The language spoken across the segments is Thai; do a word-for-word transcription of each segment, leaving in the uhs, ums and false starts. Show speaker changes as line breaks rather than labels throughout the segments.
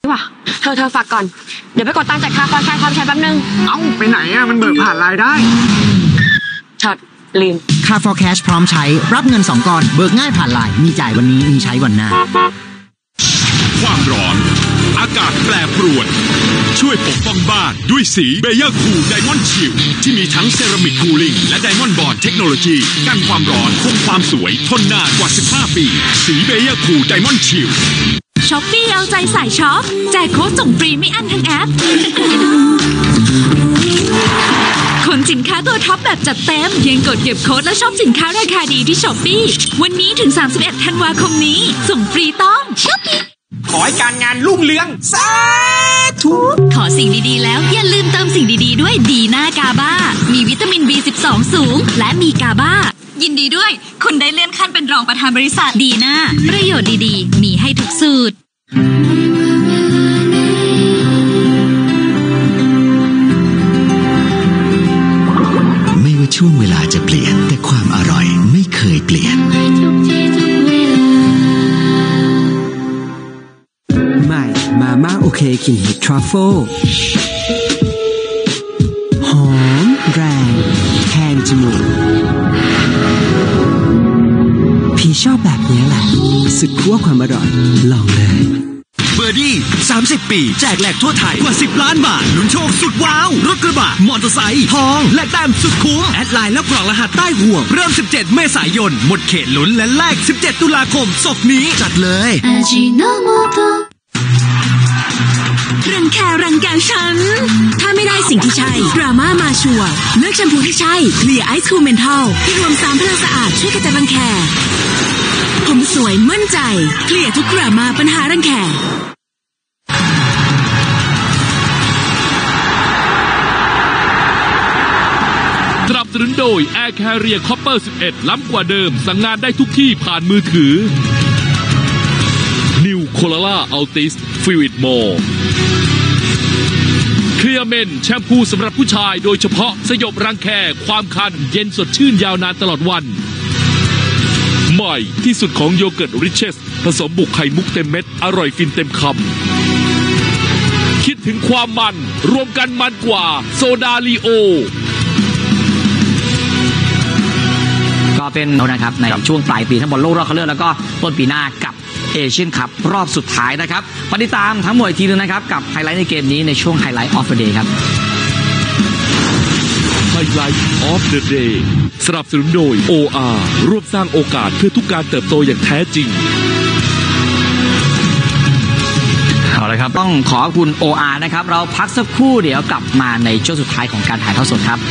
ว่ะเธอเธอฝากก่อนเดี๋ยวไปกดตังค์จากคาฟอนแคร์ความใช้แป๊บนึง
เอ้าไปไหนอ่ะมันเบิกผ่านรายได้
ช็อตลืม
Car for Cash พร้อมใช้รับเงินสองก้อนเบิกง่ายผ่านไลน์มีจ่ายวันนี้มีใช้วันหน้า
ความร้อนอากาศแปรปรวนช่วยปกป้องบ้านด้วยสีเบเยอร์คูลไดมอนด์ชิลที่มีทั้งเซรามิกคูลิ่งและไดมอนด์บอร์ดเทคโนโลยีกันความร้อนคงความสวยทนนานกว่าสิบห้าปีสีเบเยอร์คูลไดมอนด์ชิล
ช้อปปี้เอาใจสายช็อปแจกโค้ดส่งฟรีไม่อั้นทั้งแอปขนสินค้าตัวท็อปแบบจัดเต็มเพียงกดเก็บโค้ดและช็อปสินค้าราคาดีที่ช้อปปี้วันนี้ถึงสามสิบเอ็ดธันวาคมนี้ส่งฟรีต้องช้อปปี้
ขอให้การงานรุ่งเรืองสาธุ
ขอสิ่งดีๆแล้วอย่าลืมเติมสิ่งดีๆด้วยดีน่ากาบ้ามีวิตามิน บี สิบสอง สูงและมีกาบ้ายินดีด้วยคุณได้เลื่อนขั้นเป็นรองประธานบริษัทดีน่าประโยชน์ดีๆมีให้ทุกสูตร
ไม่ว่าช่วงเวลาจะเปลี่ยนแต่ความอร่อยไม่เคยเปลี่ยน
ใหม่มาม่าโอเคกลิ่นเห็ดทรัฟเฟิลหอมแรงแทงจมูกพี่ชอบแบบนี้แหละสุดขั้วความอร่อยลองเลย
เบอร์ดี้สามสิบปีแจกแหลกทั่วไทยกว่าสิบล้านบาทลุ้นโชคสุดว้าวรถกระบะมอเตอร์ไซค์ทองและแต้มสุดคุ้มแอดไลน์แล้วกรอกรหัสใต้ห่วงเริ่มสิบเจ็ดเมษายนหมดเขตลุ้นและแลกสิบเจ็ดตุลาคมศกนี้จัดเลย
รังแครังแกฉันถ้าไม่ได้สิ่งที่ใช่ดราม่ามาชัวร์เลือกแชมพูที่ใช่เคลียร์ไอซ์คูลเมนทัลที่รวมสามพลังสะอาดช่วยกระจัดรังแคผมสวยมั่นใจเคลียร์ทุกดราม่าปัญหารังแค
สนับสนุนโดย Air Carrier Copper สิบเอ็ด ล้ำกว่าเดิมสั่งงานได้ทุกที่ผ่านมือถือ New Corolla Altis Feel It More เคลียร์เมนแชมพูสำหรับผู้ชายโดยเฉพาะสยบรังแคความคันเย็นสดชื่นยาวนานตลอดวันใหม่ที่สุดของโยเกิร์ตริชเชสผสมบุกไข่มุกเต็มเม็ดอร่อยฟินเต็มคำคิดถึงความมันรวมกันมันกว่าโซดาลีโอ
ก็เป็นนะครับในช่วงปลายปีทั้งบอลโลกรอบคัดเลือกแล้วก็ต้นปีหน้ากับเอเชียนคัพรอบสุดท้ายนะครับปฏิตามทั้งหมดทีนึงนะครับกับไฮไลท์ในเกมนี้ในช่วงไฮไลท์ออฟเดอะเดย์ครับ
ไฮไลท์ออฟเดอะเดย์สนับสนุนโดย โอ อาร์ ร่วมสร้างโอกาสเพื่อทุกการเติบโตอย่างแท้จริง
เอาละครับต้องขอบคุณ โอ อาร์ นะครับเราพักสักครู่เดี๋ยวกลับมาในช่วงสุดท้ายของการถ่ายทอดสดครับ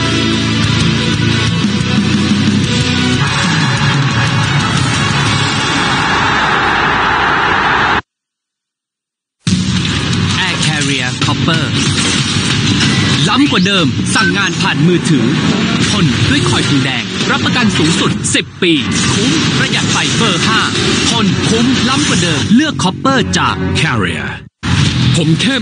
คอปเปอร์ล้ำกว่าเดิมสั่งงานผ่านมือถือทนด้วยคอยทองแดงรับประกันสูงสุดสิบปีคุ้มประหยัดไฟเบอร์ห้าทนคุ้มล้ำกว่าเดิมเลือกคอปเปอร์จาก Carrier
ผมเข้ม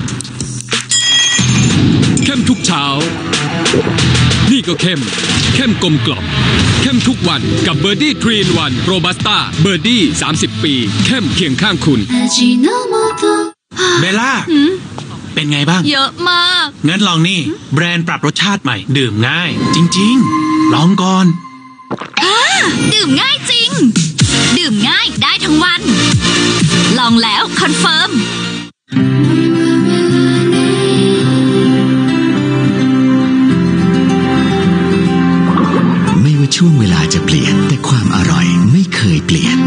เข้มทุกเช้านี่ก็เข้มเข้มกลมกล่อมเข้มทุกวันกับเบอร์ดี้ทรีนวันโรบัสต้าเบอร์ดี้สามสิบปีเข้มเคียงข้างคุณ
เบลล่าเป็นไงบ้าง
เยอะมาก
งั้นลองนี่แบรนด์ปรับรสชาติใหม่ดื่มง่ายจริงๆลองก่อน
ดื่มง่ายจริงดื่มง่ายได้ทั้งวันลองแล้วคอนเฟิร์ม
ไม่ว่าช่วงเวลาจะเปลี่ยนแต่ความอร่อยไม่เคยเปลี่ยน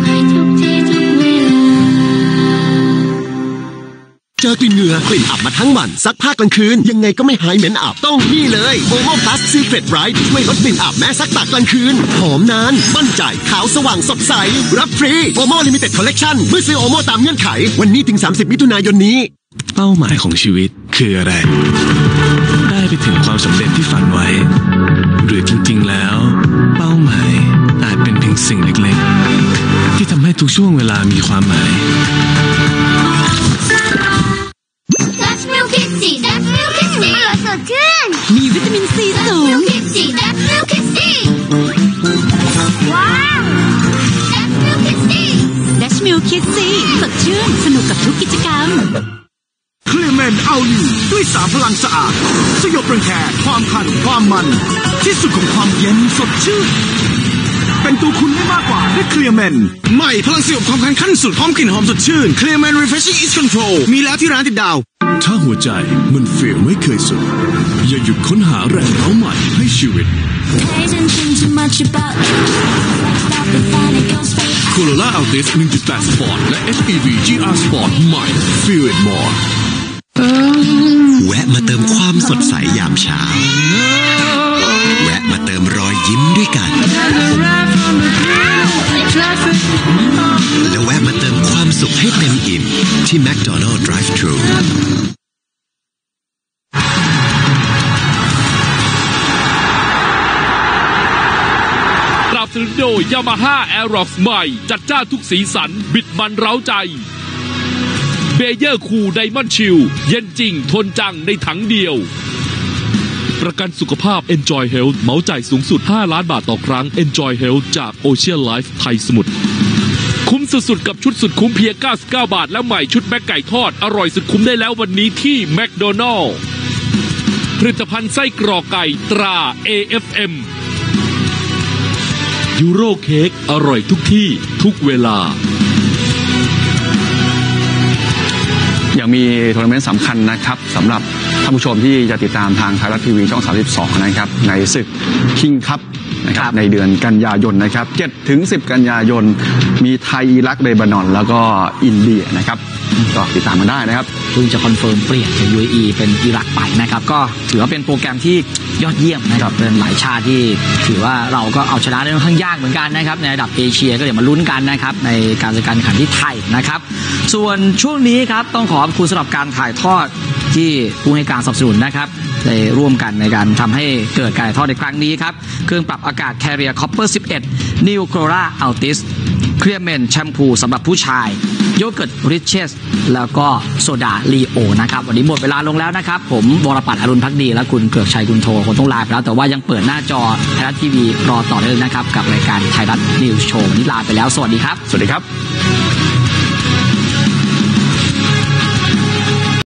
เจอกลิ่นเหงื่อกลิ่นอับมาทั้งวันซักผ้ากลางคืนยังไงก็ไม่หายเหม็นอับต้องนี่เลยโอโม่พลัสซีเครตไรท์ช่วยลดกลิ่นอับแม้ซักตากกลางคืนหอมนานมั่นใจขาวสว่างสดใสรับฟรีโอโม่ลิมิเต็ดคอลเลคชั่นเมื่อซื้อโอโม่ตามเงื่อนไขวันนี้ถึงสามสิบมิถุนายนนี้
เป้าหมายของชีวิตคืออะไรได้ไปถึงความสำเร็จที่ฝันไว้หรือจริงๆแล้วเป้าหมายอาจเป็นเพียงสิ่งเล็กๆที่ทำให้ทุกช่วงเวลามีความหมาย
มีวิตามินซีสูงว้าวดัชมิลคิดซีสดชื่นสนุกกับทุกกิจกรรม
เคลียร์แมนเอาอยู่ด้วยสามพลังสะอาดสยบรังแคความคันความมันที่สุดของความเย็นสดชื่นเป็นตัวคุณได้มากกว่าด้วยเคลียร์แมนใหม่พลังสยบความคันขั้นสุดพร้อมกลิ่นหอมสดชื่นเคลียร์แมน Refreshing Ease Control มีแล้วที่ร้านติดดาว
ถ้าหัวใจมันเฟียไม่เคยสุดอย่าหยุดค้นหาแรงเร้าใหม่ให้ชีวิตโคโรล่าอัลติส หนึ่งจุดแปด Sport และ เอช อี วี จี อาร์ Sport ใหม่ Feel it more
แวะมาเติมความสดใสยามเช้าแวะมาเติมรอยยิ้มด้วยกันและแวะมาเติมความสุขให้เต็มอิ่มที่ McDonald's Drive-Thru
สนับสนุนโดย Yamaha Aerox ใหม่จัดจ้านทุกสีสันบิดมันเร้าใจเบเยอร์คูลไดมอนด์ชิลเย็นจริงทนจังในถังเดียวประกันสุขภาพ Enjoy Health เหมาจ่ายสูงสุดห้าล้านบาทต่อครั้ง Enjoy Health จาก Ocean Life ไทยสมุทรคุ้มสุดๆกับชุดสุดคุ้มเพียงเก้าสิบเก้าบาทและใหม่ชุดแม็กไก่ทอดอร่อยสุดคุ้มได้แล้ววันนี้ที่แมคโดนัลล์ผลิตภัณฑ์ไส้กรอกไก่ตรา เอ เอฟ เอ็ม ยูโรเค้กอร่อยทุกที่ทุกเวลา
ยังมีทัวร์นาเมนต์สำคัญนะครับสำหรับท่านผู้ชมที่จะติดตามทางไทยรัฐทีวีช่องสามสิบสองนะครับในศึกคิงคัพนะครับในเดือนกันยายนนะครับเจ็ดถึงสิบกันยายนมีไทยอิรักเลบานอนแล้วก็อินเดียนะครับก็ติดตามมาได้นะครับ
เพิ่งจะคอนเฟิร์มเปลี่ยนจาก ยู เอ อี เป็นอิรักไปนะครับก็ถือว่าเป็นโปรแกรมที่ยอดเยี่ยมนะครับเป็นหลายชาติที่ถือว่าเราก็เอาชนะได้ค่อนข้างยากเหมือนกันนะครับในระดับเอเชียก็เดี๋ยวมาลุ้นกันนะครับในการจัดการแข่งขันที่ไทยนะครับส่วนช่วงนี้ครับต้องขอบคุณสำหรับการถ่ายทอดที่ผู้ให้การสนับสนุนนะครับได้ร่วมกันในการทำให้เกิดการถ่ายทอดในครั้งนี้ครับเครื่องปรับอากาศ Carrier Copper สิบเอ็ด New Corolla Altis เคลียร์แมนแชมพูสำหรับผู้ชายโยเกิร์ตริชเชสแล้วก็โซดาลีโอนะครับวันนี้หมดเวลาลงแล้วนะครับผมวรปัตรอรุณพักดีและคุณเกลือกชัยกุลโทคงต้องลาไปแล้วแต่ว่ายังเปิดหน้าจอไทยรัฐทีวีรอต่อได้เลยนะครับกับรายการไทยรัฐนิวส์โชว์วันนี้ลาไปแล้วสวัสดีครับ
สวัสดีครับ